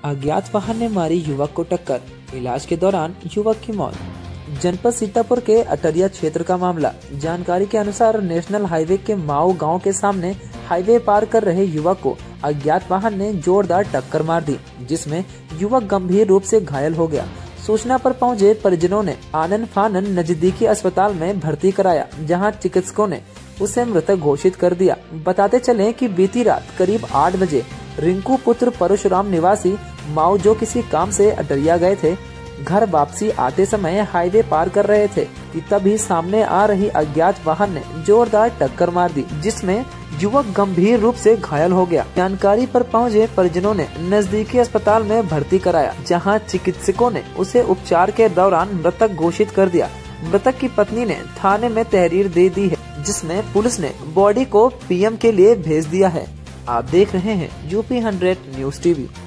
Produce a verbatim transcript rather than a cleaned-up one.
अज्ञात वाहन ने मारी युवक को टक्कर, इलाज के दौरान युवक की मौत। जनपद सीतापुर के अटरिया क्षेत्र का मामला। जानकारी के अनुसार नेशनल हाईवे के माऊ गांव के सामने हाईवे पार कर रहे युवक को अज्ञात वाहन ने जोरदार टक्कर मार दी, जिसमें युवक गंभीर रूप से घायल हो गया। सूचना पर पहुंचे परिजनों ने आनन फानन नजदीकी अस्पताल में भर्ती कराया, जहां चिकित्सकों ने उसे मृतक घोषित कर दिया। बताते चले कि बीती रात करीब आठ बजे रिंकू पुत्र परशुराम निवासी माऊ, जो किसी काम से अटरिया गए थे, घर वापसी आते समय हाईवे पार कर रहे थे कि तभी सामने आ रही अज्ञात वाहन ने जोरदार टक्कर मार दी, जिसमें युवक गंभीर रूप से घायल हो गया। जानकारी पर पहुंचे परिजनों ने नजदीकी अस्पताल में भर्ती कराया, जहां चिकित्सकों ने उसे उपचार के दौरान मृतक घोषित कर दिया। मृतक की पत्नी ने थाने में तहरीर दे दी है, जिसमें पुलिस ने बॉडी को पीएम के लिए भेज दिया है। आप देख रहे हैं यूपी हंड्रेड न्यूज टीवी।